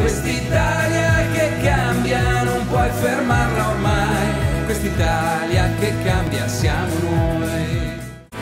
Quest'Italia che cambia non puoi fermarla ormai, quest'Italia che cambia siamo noi.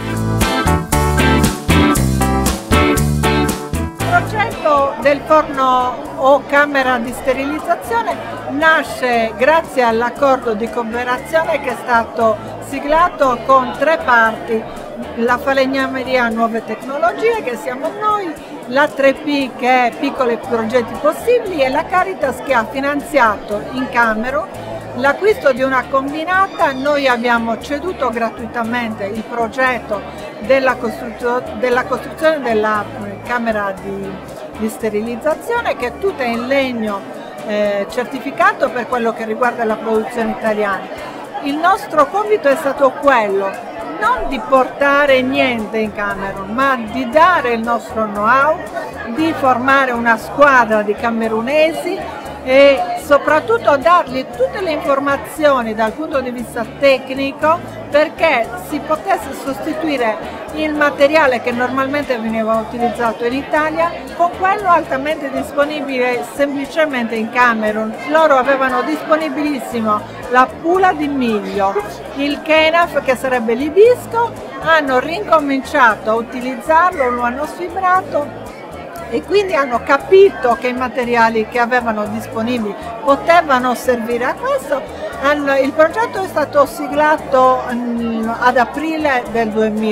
Il progetto del forno o camera di sterilizzazione nasce grazie all'accordo di cooperazione che è stato siglato con 3 parti: la Falegnameria Nuove Tecnologie, che siamo noi, la 3P, che è Piccoli Progetti Possibili, e la Caritas, che ha finanziato in Camerun l'acquisto di una combinata. Noi abbiamo ceduto gratuitamente il progetto della costruzione della camera di sterilizzazione, che è tutta in legno certificato per quello che riguarda la produzione italiana. Il nostro compito è stato quello non di portare niente in Camerun, ma di dare il nostro know-how, di formare una squadra di camerunesi e soprattutto dargli tutte le informazioni dal punto di vista tecnico, perché si potesse sostituire il materiale che normalmente veniva utilizzato in Italia con quello altamente disponibile semplicemente in Camerun. Loro avevano disponibilissimo la pula di miglio, il kenaf, che sarebbe l'ibisco, hanno rincominciato a utilizzarlo, lo hanno sfibrato e quindi hanno capito che i materiali che avevano disponibili potevano servire a questo. Il progetto è stato siglato ad aprile del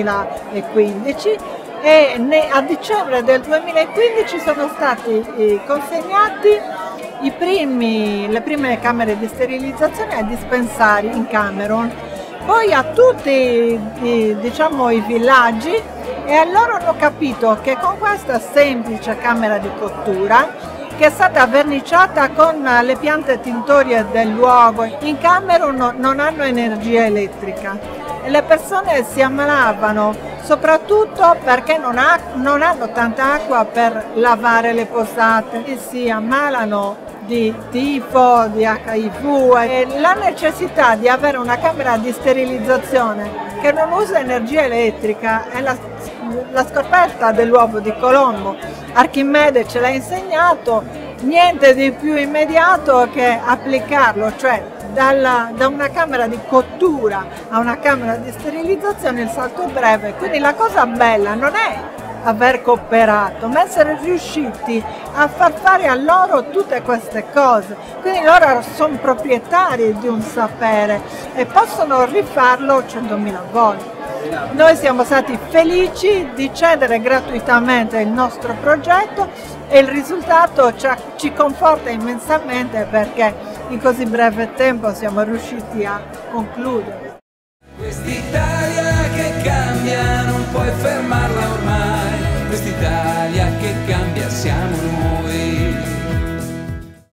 2015 e a dicembre del 2015 sono stati consegnati le prime camere di sterilizzazione ai dispensari in Camerun, poi a tutti i villaggi, e allora hanno capito che con questa semplice camera di cottura, che è stata verniciata con le piante tintorie del luogo, in Camerun non hanno energia elettrica e le persone si ammalavano soprattutto perché non hanno tanta acqua per lavare le posate e si ammalano di tifo, di HIV, e la necessità di avere una camera di sterilizzazione che non usa energia elettrica è la scoperta dell'uovo di Colombo. Archimede ce l'ha insegnato, niente di più immediato che applicarlo, cioè da una camera di cottura a una camera di sterilizzazione il salto è breve. Quindi la cosa bella non è aver cooperato, ma essere riusciti a far fare a loro tutte queste cose. Quindi loro sono proprietari di un sapere e possono rifarlo 100.000 volte. Noi siamo stati felici di cedere gratuitamente il nostro progetto e il risultato ci conforta immensamente, perché in così breve tempo siamo riusciti a concludere.